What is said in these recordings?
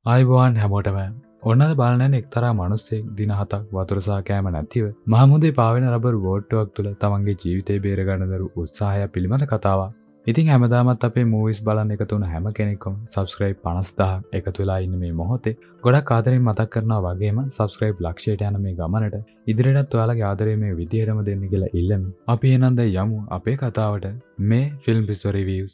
ආයිබෝවන් හැමෝටම ඔන්නද බලනන එක්තරා මනුස්සෙක් දින 7ක් වතුර සහ කෑම නැතිව මහමුදේ පාවෙන රබර් බෝට්ටුවක් තුල තමන්ගේ ජීවිතේ බේරගන්න දරු උත්සාහය පිළිබඳ කතාවක්. ඉතින් හැමදාමත් අපේ මූවිස් බලන්න එකතු වුණ හැම කෙනෙක්ම සබ්ස්ක්‍රයිබ් 50000 එකතු වෙලා ඉන්න මේ මොහොතේ ගොඩක් ආදරෙන් මතක් කරනවා වගේම සබ්ස්ක්‍රයිබ් ලක්ෂයට යන මේ ගමනට ඉදිරියටත් ඔයාලගේ ආදරය මේ විදිහටම දෙන්න කියලා ඉල්ලමි. අපි එහෙනම් දැන් යමු අපේ කතාවට මේ ෆිල්ම් පිස්සෝ රිවිව්ස්.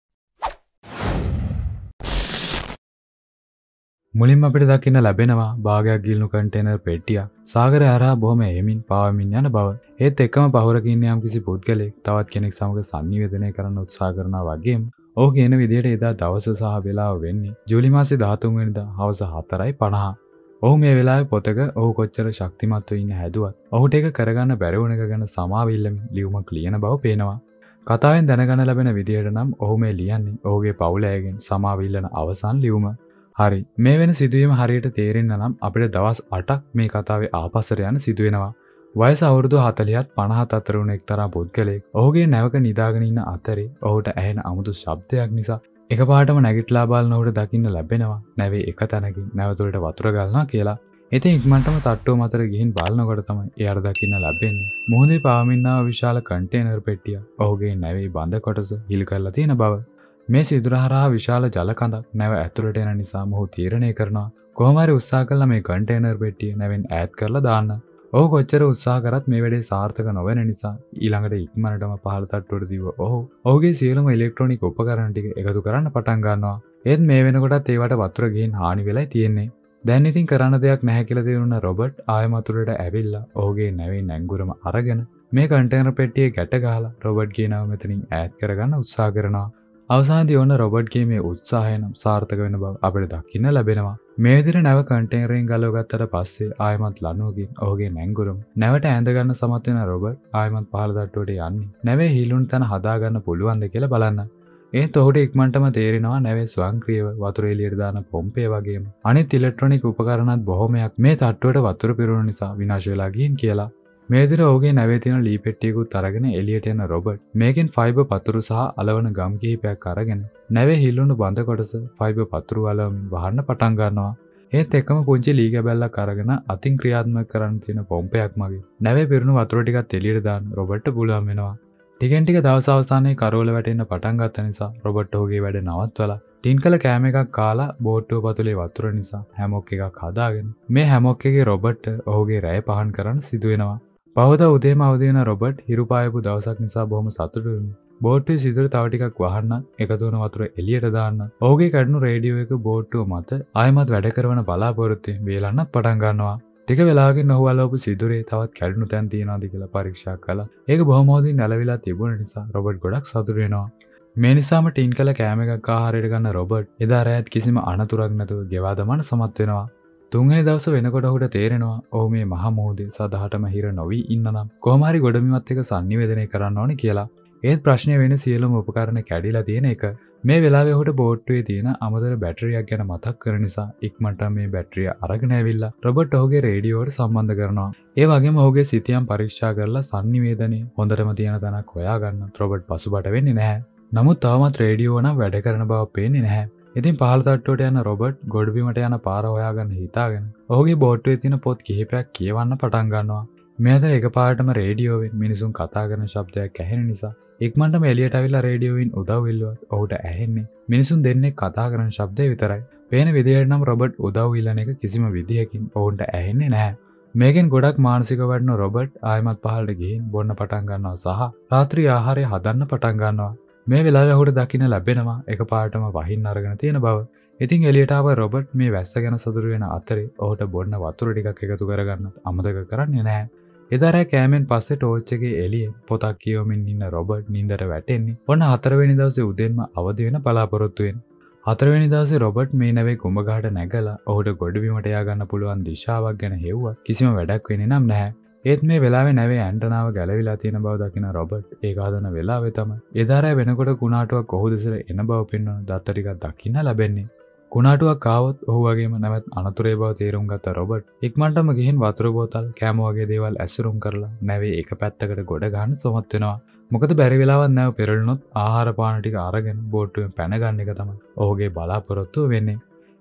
මුලින්ම අපිට දකින්න ලැබෙනවා භාගයක් ගිලුණු කන්ටේනර් පෙට්ටියක් සාගරය හරහා බොහොම එමින් පාවමින් යන බව. ඒත් එකම පහුරක ඉන්න යම්කිසි පුද්ගලෙක් තවත් කෙනෙක් සමග සංනිවේදනය කරන්න උත්සාහ කරනවා වගේම ඔහු කියන විදිහට එදා දවස සහ වේලාව වෙන්නේ ජූලි මාසේ 13 වෙනිදා හවස 4:50. ඔහු මේ වෙලාවේ පොතක ඔහු කොච්චර ශක්තිමත්ව ඉන්න හැදුවත් ඔහුට ඒක කරගන්න බැරි වුණ එක ගැන සමාව ඉල්ලමින් ලියුමක් ලියන බව පේනවා. කතාවෙන් දැනගන්න ලැබෙන විදිහට නම් ඔහු මේ ලියන්නේ ඔහුගේ පවුල අයගෙන් සමාව ඉල්ලන අවසන් ලියුම. හරි මේ වෙන සිදුවීම හරියට තේරෙන්න නම් අපිට දවස් 8ක් මේ කතාවේ ආපස්සට යන සිදුවෙනවා. වයස අවුරුදු 40ත් 50ත් අතර වුණ එක්තරා පුද්ගලයෙක් ඔහුගේ නැවක නිදාගෙන ඉන්න අතරේ ඔහුට ඇහෙන අමුතු ශබ්දයක් නිසා එකපාරටම නැගිටලා බලන ඔහුට දකින්න ලැබෙනවා නැවේ එක තැනකින් නැවතුරට වතුර ගලනවා කියලා. ඉතින් ඉක්මනටම තට්ටුව මතට ගිහින් බලනකොට තමයි එයාට දකින්න ලැබෙන්නේ මුහුදේ පාවමින්නා විශාල කන්ටේනර් පෙට්ටිය ඔහුගේ නැවේ බඳ කොටස හිල් කරලා තියෙන බව. මේ සිදුර හරහා විශාල ජල කඳක් නැව ඇතුළට එන නිසා මොහු තීරණය කරනවා කොහොම හරි උත්සාහ කළා මේ කන්ටේනර් පෙට්ටිය නැවෙන් ඈත් කරලා දාන්න. ඔහු කොච්චර උත්සාහ කරත් මේ වැඩේ සාර්ථක නොවන නිසා ඊළඟට ඉක්මනටම පහළ තට්ටුවට දීව ඔහුගේ සියලුම ඉලෙක්ට්‍රොනික උපකරණ ටික එකතු කරන්න පටන් ගන්නවා. ඒත් මේ වෙනකොටත් ඒවට වතුර ගිහින් හානි වෙලයි තියෙන්නේ. දැන් ඉතින් කරන්න දෙයක් නැහැ කියලා තේරුණ රොබර්ට් ආයෙම වතුරට ඇවිල්ලා ඔහුගේ නැවේ නැංගුරම අරගෙන මේ කන්ටේනර් පෙට්ටියේ ගැට ගහලා රොබර්ට්ගේ නැව මෙතනින් ඈත් කරගන්න උත්සාහ කරනවා. අවසානයේදී ඔන්න රොබර්ට්ගේ මේ උත්සාහය නම් සාර්ථක වෙන බව අපිට දකින්න ලැබෙනවා. මේ විදිහට නැව කන්ටේනරයෙන් ගලව ගත්තට පස්සේ ආයමත් ලනුවකින් ඔහුගේ නැංගුරම නැවට ඇඳ ගන්න සමත් වෙන රොබර්ට් ආයමත් පහළ තට්ටුවට යන්නේ නැවේ හිලුණු තැන හදා ගන්න පුළුවන්ද කියලා බලන්න. ඒත් ඔහුට ඉක්මනටම තේරෙනවා නැවේ ස්වයංක්‍රීයව වතුර එළියට දාන පොම්පේ වගේම අනිත් ඉලෙක්ට්‍රොනික උපකරණත් බොහොමයක් මේ තට්ටුවට වතුර පිරුණු නිසා විනාශ වෙලා ගිහින් කියලා. මේ විදිහට ඔහුගේ නැවේ තියෙන ලී පෙට්ටියකුත් අරගෙන එළියට යන රොබර්ට් මේකෙන් ෆයිබර් පතුරු සහ අලවන ගම් කිහිපයක් අරගෙන නැවේ හිලුණු බඳ කොටස ෆයිබර් පතුරු අලවමින් වහන්න පටන් ගන්නවා. ඒත් එකම පුංචි ලී ගැබැල්ලක් අරගෙන අතින් ක්‍රියාත්මක කරන්න තියෙන පොම්පයක් මගේ නැවේ පිරුණු වතුර ටිකත් එළියට දාන්න රොබර්ට්ට පුළුවන් වෙනවා. ටිකෙන් ටික දවස් අවසානයේ කරවල වැටෙන්න පටන් ගත්ත නිසා රොබර්ට් ඔහුගේ වැඩ නවත්වලා ටින් කළ කෑම එකක් කාලා බෝට්ටුව පතුලේ වතුර නිසා හැමොක් එකක් හදාගෙන මේ හැමොක් එකේ රොබර්ට් ඔහුගේ රැය පහන් කරන්න සිදු වෙනවා. පහවදා උදේම අවදි වෙන රොබර්ට් හිරු පායපු දවසක් නිසා බොහොම සතුටු වෙනවා. බෝට්ටුවේ සිදුර තව ටිකක් වහන්න එකතු වෙන වතුර එළියට දාන්න. ඔහුගේ කඩනු රේඩියෝ එක බෝට්ටුව මත ආයමත් වැඩ කරන බලාපොරොත්තුෙන් වේලන්නත් පටන් ගන්නවා. ටික වෙලාවකින් ඔහු අලවපු සිදුරේ තවත් කැඩුණු තැන් තියනවාද කියලා පරීක්ෂා කළා. ඒක බොහොම හොඳින් නැලවිලා තිබුණ නිසා රොබර්ට් ගොඩක් සතුටු වෙනවා. මේ නිසාම ටින් කළ කෑම එකක් ආහාරයට ගන්න රොබර්ට් එදා රැත් කිසිම අනතුරක් නැතුව ගෙවා දමන්න සමත් වෙනවා. තුන්වෙනි දවස වෙනකොට ඔහුට තේරෙනවා ඔහු මේ මහා මොහොතේ සදහටම හිර නොවි ඉන්න නම් කොහොම හරි ගොඩබිමත් එක්ක සංනිවේදනය කරන්න ඕනේ කියලා. ඒත් ප්‍රශ්නේ වෙන්නේ සියලුම උපකරණ කැඩිලා තියෙන එක. මේ වෙලාවේ ඔහුට බෝට්ටුවේ තියෙන අමතර බැටරියක් ගැන මතක් කරන නිසා ඉක්මනට මේ බැටරිය අරගෙන ඇවිල්ලා රොබර්ට් ඔහුගේ රේඩියෝවට සම්බන්ධ කරනවා. ඒ වගේම ඔහුගේ සිතියම් පරීක්ෂා කරලා සංනිවේදනයේ හොඳටම තියෙන තැනක් හොයාගන්න රොබර්ට් පසුබට වෙන්නේ නැහැ. නමුත් තවමත් රේඩියෝ නම් වැඩ කරන බව පේන්නේ නැහැ. ඉතින් පහළ තට්ටුවට යන රොබර්ට් ගොඩබිමට යන පාර හොයාගන්න හිතාගෙන ඔහුගේ බෝට්ටුවේ තියෙන පොත් කිහිපයක් කියවන්න පටන් ගන්නවා. මේ අතර එකපාරටම රේඩියෝවෙන් මිනිසුන් කතා කරන ශබ්දයක් ඇහෙන නිසා ඉක්මනටම එළියට අවිලා රේඩියෝවෙන් උදව් ඉල්ලුවත් ඔහුට ඇහෙන්නේ මිනිසුන් දෙන්නෙක් කතා කරන ශබ්දය විතරයි. පේන විදිහට නම් රොබර්ට් උදව් ඉල්ලන එක කිසිම විදිහකින් ඔවුන්ට ඇහෙන්නේ නැහැ. මේකෙන් ගොඩක් මානසික වඩන රොබර්ට් ආයමත් පහළට ගිහින් බොන්න පටන් ගන්නවා සහ රාත්‍රී ආහාරය හදන්න පටන් ගන්නවා. මේ වෙලාවේ ඔහුට දකින්න ලැබෙනවා එකපාරටම වහින්න අරගෙන තියෙන බව. ඉතින් එළියට ආව රොබර්ට් මේ වැස්ස ගැන සතුටු වෙන අතරේ ඔහුට බොන්න වතුර ටිකක් එකතු කරගන්න අමතක කරන්නේ නැහැ. එදා රෑ කෑමෙන් පස්සේ ටෝච් එකේ එළියෙන් පොතක් කියවමින් ඉන්න රොබර්ට් නිින්දට වැටෙන්නේ ඔන්න 4 වෙනි දවසේ උදේන්ම අවදි වෙන බලාපොරොත්තුවෙන්. 4 වෙනි දවසේ රොබර්ට් මේ නැවේ කුඹගහට නැගලා ඔහුට ගොඩබිමට යා ගන්න පුළුවන් දිශාවක් ගැන හෙව්වා කිසිම වැඩක් වෙන්නේ නම් නැහැ. ඒත් මේ වෙලාවේ නැවේ ඇන්ටනාව ගැලවිලා තියෙන බව දකින රොබර්ට් ඒක හදන වෙලාවේ තමයි එදා රෑ වෙනකොට කුණාටුවක් ඔහු දෙසට එන බව පෙන්වන දත්ත ටිකක් දකින්න ලැබෙන්නේ. කුණාටුවක් ආවොත් ඔහු වගේම නැවත් අනතුරේ බව තේරුම් ගත්ත රොබර්ට් ඉක්මනටම ගිහින් වතුර බෝතල් කෑම වගේ දේවල් ඇසුරුම් කරලා නැවේ එක පැත්තකට ගොඩ ගන්න සමත් වෙනවා. මොකද බැරි වෙලාවක් නැව පෙරළුනොත් ආහාර පාන ටික අරගෙන බෝට්ටුවෙන් පැන ගන්න එක තමයි ඔහුගේ බලාපොරොත්තුව වෙන්නේ.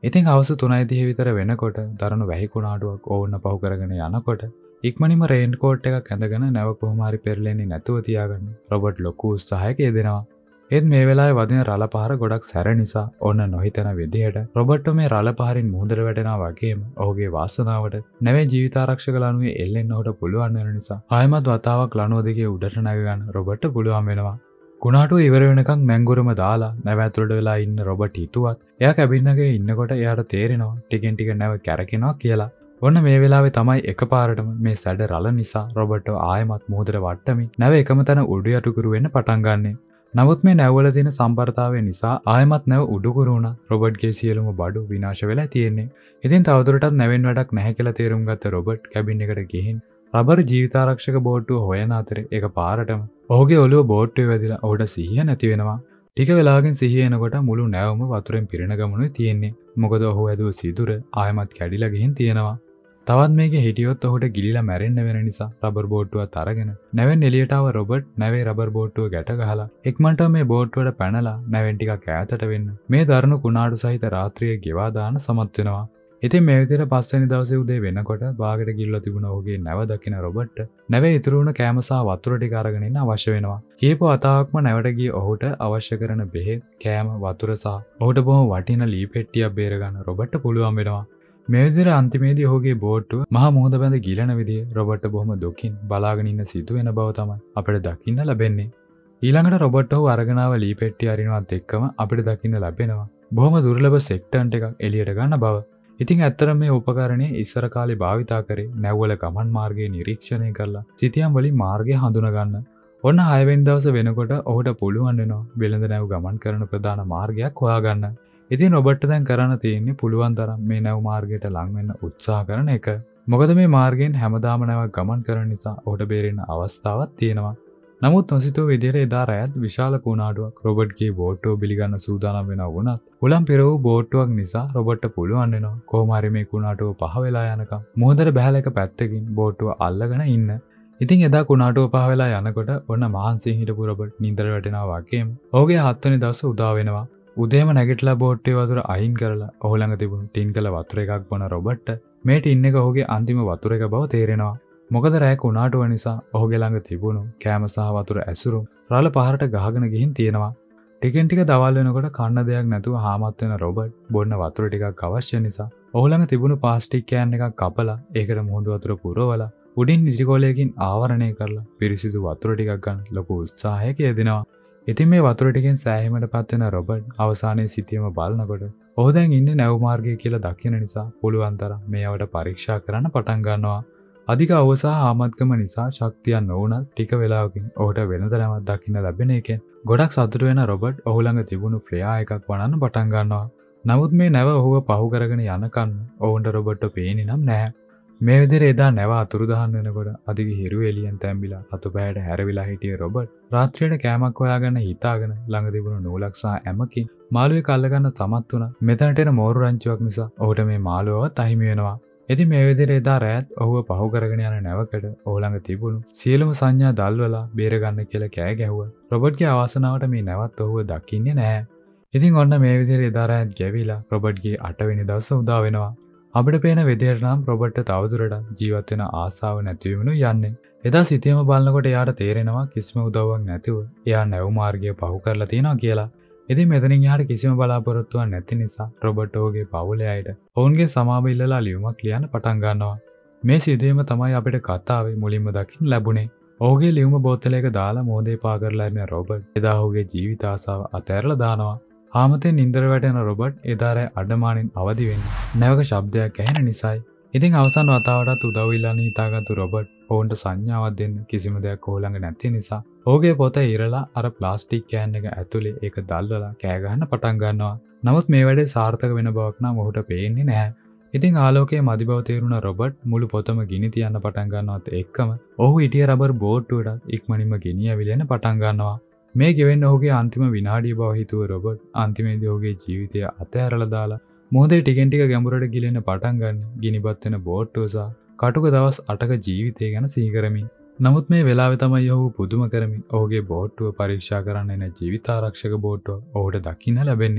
ඉතින් හවස 3:30 විතර වෙනකොට දරණු වැහි කුණාටුවක් ඕන්න පහු කරගෙන යනකොට ඉක්මනින්ම රේන් කෝට් එකක් ඇඳගෙන නැව කොහොම හරි පෙරලෙන්නේ නැතුව තියාගන්න රොබර්ට් ලොකු උත්සාහයක යෙදෙනවා. ඒත් මේ වෙලාවේ වදින රළ පහර ගොඩක් සැර නිසා ඔන්න නොහිතන විදිහට රොබර්ට් මේ රළ පහරින් මුහුදට වැටෙනවා වගේම ඔහුගේ වාසනාවට නැවේ ජීවිතාරක්ෂක ලණුවේ එල්ලෙන්න ඔහුට පුළුවන් වෙන නිසා ආයමත් වතාවක් ලණුව දිගේ උඩට නැග ගන්න රොබර්ට්ට පුළුවන් වෙනවා. කුණාටුව ඉවර වෙනකන් නැංගුරම දාලා නැව ඇතුළට වෙලා ඉන්න රොබර්ට් හිතුවත් එයා කැබින් එකේ ඉන්නකොට එයාට තේරෙනවා ටිකෙන් ටික නැව කැරකෙනවා කියලා. ඔන්න මේ වෙලාවේ තමයි එකපාරටම මේ සැඩ රළ නිසා රොබර්ට්ව ආයමත් මුහුදට වට්ටමින් නැව එකම තැන උඩු යටුකුරු වෙන්න පටන් ගන්නෙ. නමුත් මේ නැවවල තියෙන සම්බරතාවය නිසා ආයමත් නැව උඩුකුරු වුණා. රොබර්ට්ගේ සියලුම බඩු විනාශ වෙලා තියෙන්නේ. ඉතින් තවදුරටත් නැවෙන් වැඩක් නැහැ කියලා තේරුම් ගත්ත රොබර්ට් කැබින් එකට ගිහින් රබර් ජීවිතාරක්ෂක බෝට්ටුව හොයන අතරේ එකපාරටම ඔහුගේ ඔළුව බෝට්ටුවේ වැදිලා ඔහුට සිහිය නැති වෙනවා. ටික වෙලාවකින් සිහිය එනකොට මුළු නැවම වතුරෙන් පිරෙන ගමනුයි තියෙන්නේ. මොකද ඔහු ඇදුව සිදුර ආයමත් කැඩිලා ගිහින් තියෙනවා. තවත් මේකේ හිටියොත් ඔහුට ගිලිලා මැරෙන්න වෙන නිසා රබර් බෝට්ටුවත් අරගෙන නැවෙන් එළියට ආව රොබර්ට් නැවේ රබර් බෝට්ටුව ගැට ගහලා ඉක්මනට මේ බෝට්ටුවට පැනලා නැවෙන් ටිකක් ඈතට වෙන්න මේ දරුණු කුණාටු සහිත රාත්‍රියේ ගෙවා දාන්න සමත් වෙනවා. ඉතින් මේ විදිහට පස්වෙනි දවසේ උදේ වෙනකොට බාගෙට ගිල්ලා තිබුණ ඔහුගේ නැව දකින රොබර්ට් නැවේ ඉතුරු වුණ කෑම සහ වතුර ටික අරගෙන ඉන්න අවශ්‍ය වෙනවා. කීප වතාවක්ම නැවට ගිය ඔහුට අවශ්‍ය කරන බෙහෙත්, කෑම, වතුර සහ ඔහුට බොහොම වටින ලී පෙට්ටියක් බේර ගන්න රොබර්ට්ට පුළුවන් වෙනවා. මේ විදිහට අන්තිමේදී ඔහුගේ බෝට්ටුව මහා මුහුද බැඳ ගිලන විදිය රොබර්ට් බොහොම දුකින් බලාගෙන ඉන්න සිදුවෙන බව තමයි අපිට දකින්න ලැබෙන්නේ. ඊළඟට රොබර්ට් ඔහු අරගෙන ආව ලී පෙට්ටිය අරිනවත් එක්කම අපිට දකින්න ලැබෙනවා බොහොම දුර්ලභ සෙක්ටන්ට් එකක් එළියට ගන්න බව. ඉතින් ඇත්තටම මේ උපකරණය ඉස්සර කාලේ භාවිතා කරේ නැව්වල ගමන් මාර්ගය නිරීක්ෂණය කරලා සිතියම් වලින් මාර්ගය හඳුනා ගන්න. ඔන්න 6 වෙනි දවස වෙනකොට ඔහුට පුළුවන් වෙනවා වෙළඳ නැව් ගමන් කරන ප්‍රධාන මාර්ගයක් හොයාගන්න. ඉතින් රොබර්ට් දැන් කරන්න තියෙන්නේ පුළුවන් තරම් මේ නැව් මාර්ගයට ලං වෙන්න උත්සාහ කරන එක. මොකද මේ මාර්ගයෙන් හැමදාම නැවක් ගමන් කරන නිසා ඔහුට බේරෙන්න අවස්ථාවක් තියෙනවා. නමුත් නොසිතූ විදිහට එදා රැයත් විශාල කුණාටුවක් රොබර්ට්ගේ බෝට්ටුව බිලිගන්න සූදානම් වෙනවා වුණත් උලම් පෙර වූ බෝට්ටුවක් නිසා රොබර්ට්ට පුළුවන් වෙනවා කොහොම හරි මේ කුණාටුව පහ වෙලා යනකම් මුහුදට බැහැලා එක පැත්තකින් බෝට්ටුව අල්ලගෙන ඉන්න. ඉතින් එදා කුණාටුව පහ වෙලා යනකොට ඔන්න මහන්සියෙන් හිටපු රොබර්ට් නින්දට වැටෙනවා වගේම ඔහුගේ 7 වෙනි දවස උදා වෙනවා. උදේම නැගිටලා බෝට්ටුවේ වතුර අයින් කරලා ඔහු ළඟ තිබුණු ටින් කළ වතුර එකක් බොන රොබර්ට්ට මේ ටින් එක ඔහුගේ අන්තිම වතුර එක බව තේරෙනවා. මොකද රැය කුණාටුව නිසා ඔහුගේ ළඟ තිබුණු කෑම සහ වතුර ඇසුරු රළ පහරට ගහගෙන ගිහින් තියෙනවා. ටිකෙන් ටික දවල් වෙනකොට කන්න දෙයක් නැතුව හාමත් වෙන රොබර්ට් බොන්න වතුර ටිකක් අවශ්‍ය නිසා ඔහු ළඟ තිබුණු ප්ලාස්ටික් කෑන් එකක් කපලා ඒකට මුහුදු වතුර පුරවලා උඩින් ඉටිකොලයකින් ආවරණය කරලා පිරිසිදු වතුර ටිකක් ගන්න ලොකු උත්සාහයක යෙදෙනවා. ඉතින් මේ වතුර ටිකෙන් සෑහීමටපත් වෙන රොබර්ට් අවසානයේ සිටියම බලනකොට ඔහු දැන් ඉන්නේ නැව් මාර්ගය කියලා දකින නිසා පුළුවන් තරම් මේවට පරීක්ෂා කරන්න පටන් ගන්නවා. අධික අවුව සහ ආමත්කම නිසා ශක්තියක් නොවුණත් ටික වෙලාවකින් ඔහුට වෙනද නැවක් දකින්න ලැබෙන එකෙන් ගොඩක් සතුටු වෙන රොබර්ට් ඔහු ළඟ තිබුණු ෆ්ලෙයා එකක් වඩන්න පටන් ගන්නවා. නමුත් මේ නැව ඔහුව පහු කරගෙන යනකන් ඔවුන්ට රොබර්ට්ට පේන්නේ නම් නැහැ. මේ විදිහට එදා නැව අතුරුදහන් වෙනකොට අධික හිරු එළියෙන් තැම්බිලා අතුපෑයට හැරවිලා හිටිය රොබර්ට් රාත්‍රියට කෑමක් හොයාගන්න හිතාගෙන ළඟ තිබුණු නූලක් සහ ඇමකින් මාළුවෙක් අල්ලගන්න සමත් වුණා. මෙතනට එන මෝරු රංචුවක් නිසා ඔහුට මේ මාළුවවත් අහිමි වෙනවා. ඉතින් මේ විදිහට එදා රැත් ඔහුව පහු කරගෙන යන නැවකට ඔහු ළඟ තිබුණු සියලුම සංඥා දල්වලා බේර ගන්න කියලා කෑ ගැහුවා. රොබර්ට්ගේ අවාසනාවට මේ නැවත් ඔහුව දකින්නේ නැහැ. ඉතින් ඔන්න මේ විදිහට එදා රැත් ගැවිලා රොබර්ට්ගේ 8 වෙනි දවස උදා වෙනවා. අපිට පේන විදිහට නම් රොබර්ට් තවදුරටත් ජීවත් වෙන ආසාව නැති වෙනු යන්නේ. එදා සිතියම බලනකොට එයාට තේරෙනවා කිසිම උදව්වක් නැතිව එයා නැව් මාර්ගය පහු කරලා තියෙනවා කියලා. ඉතින් මෙතනින් එහාට කිසිම බලාපොරොත්තුවක් නැති නිසා රොබර්ට් ඔහුගේ පවුලේ අයට ඔවුන්ගේ සමාව ඉල්ලලා ලියුමක් ලියන්න පටන් ගන්නවා. මේ සිදුවීම තමයි අපිට කතාවේ මුලින්ම දකින්න ලැබුණේ. ඔහුගේ ලියුම බෝතලයක දාලා මොහොතේ පා කරලා ඉන්න රොබර්ට් එදා ඔහුගේ ජීවිත ආසාව අතහැරලා දානවා. ආමතෙන් නින්දර වැටෙන රොබර්ට් එදා රැ අඩමාණින් අවදි වෙන්නේ නැවක ශබ්දයක් ඇහෙන නිසායි. ඉතින් අවසන් වතාවටත් උදව් ඉල්ලන්න හිතාගත්තු රොබර්ට් ඔවුන්ට සංඥාවක් දෙන්න කිසිම දෙයක් ඔහු ළඟ නැති නිසා ඔහුගේ පොත ඉරලා අර ප්ලාස්ටික් කෑන් එක ඇතුලේ ඒක දැල්වලා කෑ ගහන්න පටන් ගන්නවා. නමුත් මේ වැඩේ සාර්ථක වෙන බවක් නම් ඔහුට පේන්නේ නැහැ. ඉතින් ආලෝකයේ මදි බව තේරුණ රොබර්ට් මුළු පොතම ගිනි තියන්න පටන් ගන්නවත් එක්කම ඔහු හිටිය රබර් බෝට්ටුවටත් ඉක්මනින්ම ගිනි ඇවිලෙන්න පටන් ගන්නවා. මේ ගෙවෙන්න ඔහුගේ අන්තිම විනාඩිය බව හිතුව රොබර්ට් අන්තිමේදී ඔහුගේ ජීවිතය අතහැරලා දාලා මොහොතේ ටිකෙන් ටික ගැඹුරට ගිලෙන්න පටන් ගන්න ගිනිපත් වෙන බෝට්ටුව සහ කටුක දවස් 8ක ජීවිතය ගැන සිහි කරමින්. නමුත් මේ වෙලාවේ තමයි ඔහු පුදුම කරමින් ඔහුගේ බෝට්ටුව පරීක්ෂා කරන්න එන ජීවිතාරක්ෂක බෝට්ටුව ඔහුට දකින්න ලැබෙන්නේ.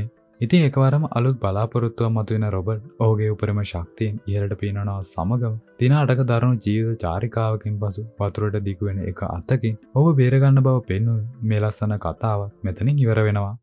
ඉතින් එකවරම අලුත් බලාපොරොත්තුවක් මතුවෙන රොබර්ට් ඔහුගේ උපරිම ශක්තියෙන් ඉහළට පීනනවා සමගම දින 8ක දරුණු ජීවිත චාරිකාවකින් පසු වතුරට දිගු වෙන එක අතකින් ඔහු බේරගන්න බව පෙන්වන මේ ලස්සන කතාව මෙතනින් ඉවර වෙනවා.